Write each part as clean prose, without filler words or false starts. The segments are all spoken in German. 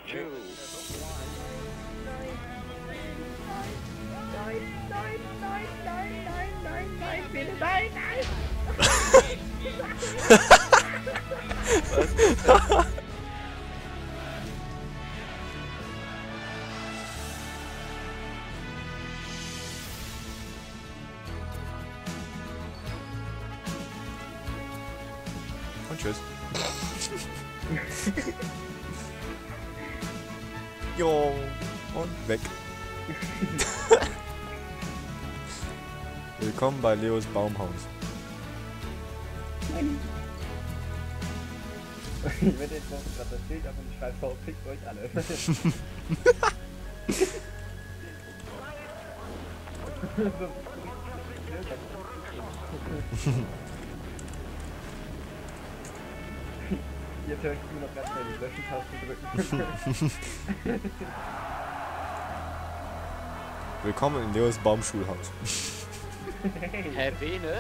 2, 1. Nein, bitte, nein! Und tschüss. Jo, und weg. Willkommen bei Leos Baumhaus. Ich werde jetzt noch gerade das Bild ab und ich schreibe drauf, fickt euch alle. Jetzt höre ich nur noch ganz schnell die Löschen-Taste drücken. Willkommen in Leos Baumschulhaus. Hä, Bene?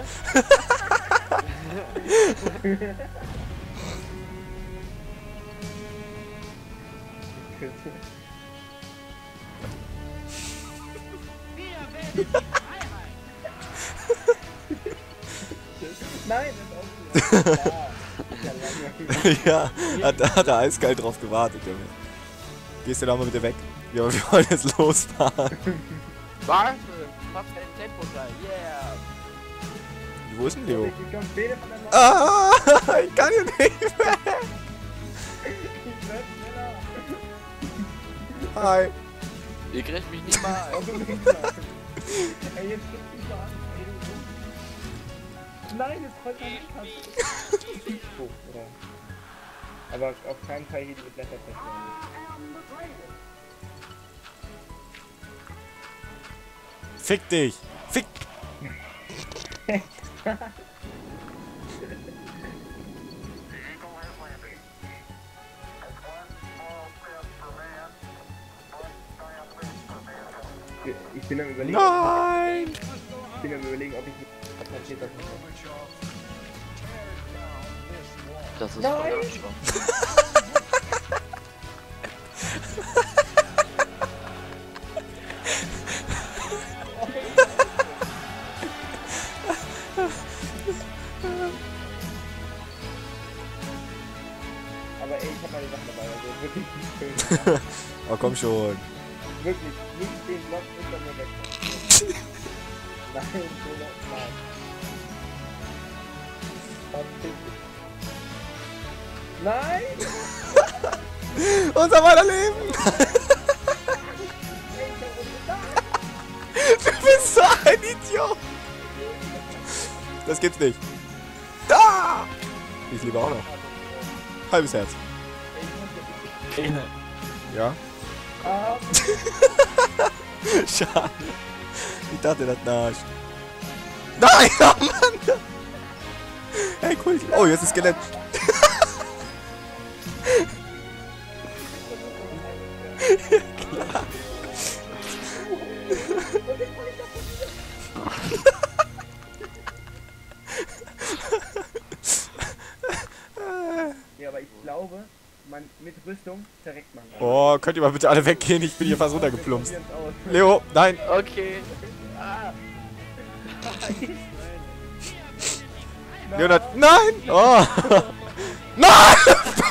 Nein, das ist auch gut. Ja, hat er eiskalt drauf gewartet, Junge. Gehst du da mal bitte weg? Wir wollen jetzt losfahren. Warte! Mach dein Tempo da, yeah! Wo ist denn Leo? Ich komm Bene von der Nord. Ah, ich kann hier nicht mehr. Ich werd schneller. Hi. Ihr kriegt mich nicht mal Oh, ein. du Wichser. Ey, jetzt drückt mich mal an. Ey, du. Nein, jetzt rollt man nicht an. Hoch, oder? Aber auf keinen Fall hier die Blätter zerstören. Fick dich. Fick. Ich bin am überlegen, Nein. ob ich was passiert das nicht. Das ist Nein. voll schon. Aber ey, ich hab meine Sachen dabei, also wirklich nicht schön. Oh, komm schon. Wirklich, nicht den Block unter mir weg. Nein, so nein. Nein! Unser Weiterleben. Du bist so ein Idiot. Das gibt's nicht. Da. Ich liebe auch noch. Halbes Herz. Bene. Ja. Ah, Schade. Ich dachte, das Arsch. Nein, oh Mann. Hey, cool. Oh, jetzt ist Skelett. Klar. ja, aber ich glaube, man mit Rüstung zerreckt man. Oh, könnt ihr mal bitte alle weggehen? Ich bin hier fast runtergeplumpst. Leo, nein. Okay. Leonard, nein. Oh. Nein.